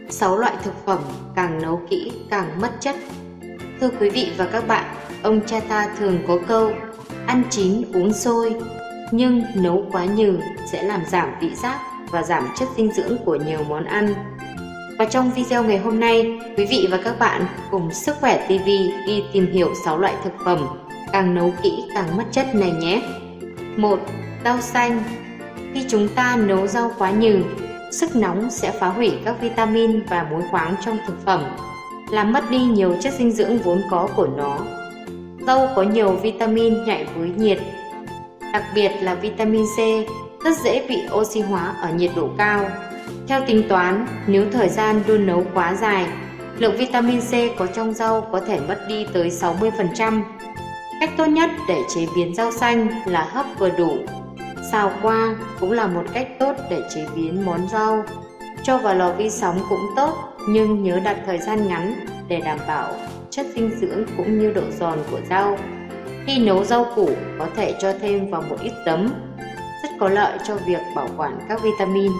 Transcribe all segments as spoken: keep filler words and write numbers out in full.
sáu loại thực phẩm càng nấu kỹ càng mất chất. Thưa quý vị và các bạn, ông cha ta thường có câu ăn chín uống sôi, nhưng nấu quá nhừ sẽ làm giảm vị giác và giảm chất dinh dưỡng của nhiều món ăn. Và trong video ngày hôm nay, quý vị và các bạn cùng Sức Khỏe ti vi đi tìm hiểu sáu loại thực phẩm càng nấu kỹ càng mất chất này nhé. một. Rau xanh. Khi chúng ta nấu rau quá nhừ, sức nóng sẽ phá hủy các vitamin và muối khoáng trong thực phẩm, làm mất đi nhiều chất dinh dưỡng vốn có của nó. Rau có nhiều vitamin nhạy với nhiệt, đặc biệt là vitamin C, rất dễ bị oxy hóa ở nhiệt độ cao. Theo tính toán, nếu thời gian đun nấu quá dài, lượng vitamin C có trong rau có thể mất đi tới sáu mươi phần trăm. Cách tốt nhất để chế biến rau xanh là hấp vừa đủ. Xào qua cũng là một cách tốt để chế biến món rau. Cho vào lò vi sóng cũng tốt, nhưng nhớ đặt thời gian ngắn để đảm bảo chất dinh dưỡng cũng như độ giòn của rau. Khi nấu rau củ có thể cho thêm vào một ít giấm, rất có lợi cho việc bảo quản các vitamin.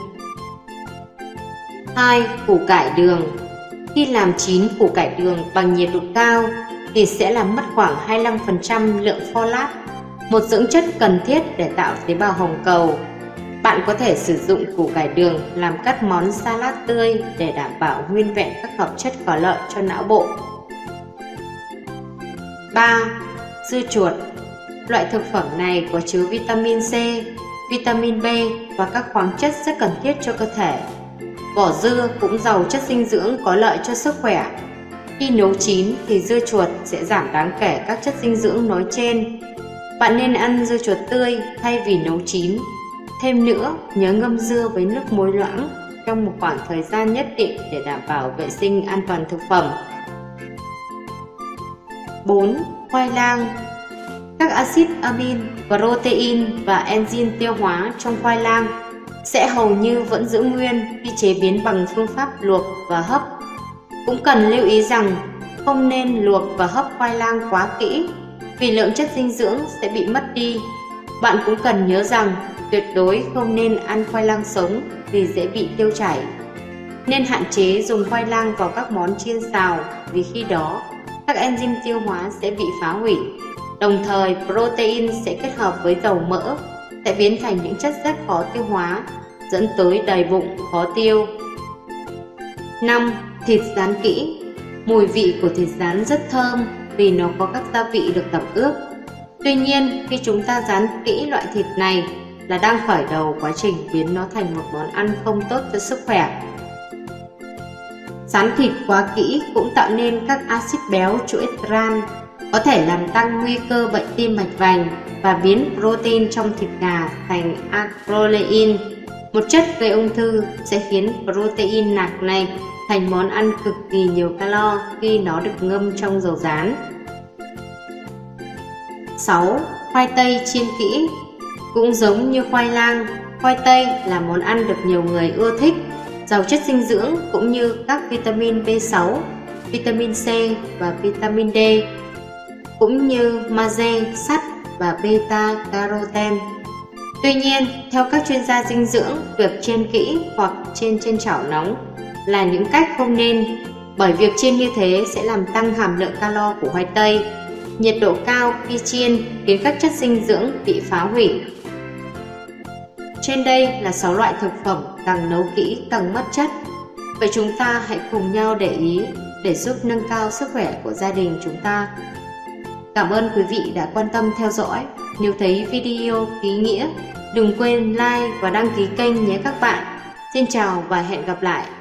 hai. Củ cải đường. Khi làm chín củ cải đường bằng nhiệt độ cao thì sẽ làm mất khoảng hai mươi lăm phần trăm lượng folate, một dưỡng chất cần thiết để tạo tế bào hồng cầu. Bạn có thể sử dụng củ cải đường làm các món salad tươi để đảm bảo nguyên vẹn các hợp chất có lợi cho não bộ. ba. Dưa chuột. Loại thực phẩm này có chứa vitamin C, vitamin B và các khoáng chất rất cần thiết cho cơ thể. Vỏ dưa cũng giàu chất dinh dưỡng có lợi cho sức khỏe. Khi nấu chín thì dưa chuột sẽ giảm đáng kể các chất dinh dưỡng nói trên. Bạn nên ăn dưa chuột tươi thay vì nấu chín. Thêm nữa, nhớ ngâm dưa với nước muối loãng trong một khoảng thời gian nhất định để đảm bảo vệ sinh an toàn thực phẩm. bốn. Khoai lang. Các axit amin, protein và enzyme tiêu hóa trong khoai lang sẽ hầu như vẫn giữ nguyên khi chế biến bằng phương pháp luộc và hấp. Cũng cần lưu ý rằng không nên luộc và hấp khoai lang quá kỹ vì lượng chất dinh dưỡng sẽ bị mất đi. Bạn cũng cần nhớ rằng tuyệt đối không nên ăn khoai lang sống vì dễ bị tiêu chảy. Nên hạn chế dùng khoai lang vào các món chiên xào vì khi đó các enzyme tiêu hóa sẽ bị phá hủy. Đồng thời, protein sẽ kết hợp với dầu mỡ sẽ biến thành những chất rất khó tiêu hóa, dẫn tới đầy bụng, khó tiêu. năm. Thịt rán kỹ. Mùi vị của thịt rán rất thơm vì nó có các gia vị được tẩm ướp. Tuy nhiên, khi chúng ta rán kỹ loại thịt này là đang khởi đầu quá trình biến nó thành một món ăn không tốt cho sức khỏe. Rán thịt quá kỹ cũng tạo nên các axit béo chuỗi trans, có thể làm tăng nguy cơ bệnh tim mạch vành và biến protein trong thịt gà thành acrolein, một chất gây ung thư sẽ khiến protein nạc này thành món ăn cực kỳ nhiều calo khi nó được ngâm trong dầu rán. sáu. Khoai tây chiên kỹ. Cũng giống như khoai lang, khoai tây là món ăn được nhiều người ưa thích, giàu chất dinh dưỡng cũng như các vitamin B sáu, vitamin C và vitamin D, cũng như magie, sắt và beta carotene. Tuy nhiên, theo các chuyên gia dinh dưỡng, việc chiên kỹ hoặc chiên trên chảo nóng là những cách không nên, bởi việc chiên như thế sẽ làm tăng hàm lượng calo của khoai tây. Nhiệt độ cao khi chiên khiến các chất dinh dưỡng bị phá hủy. Trên đây là sáu loại thực phẩm càng nấu kỹ càng mất chất. Vậy chúng ta hãy cùng nhau để ý để giúp nâng cao sức khỏe của gia đình chúng ta. Cảm ơn quý vị đã quan tâm theo dõi. Nếu thấy video ý nghĩa, đừng quên like và đăng ký kênh nhé các bạn. Xin chào và hẹn gặp lại.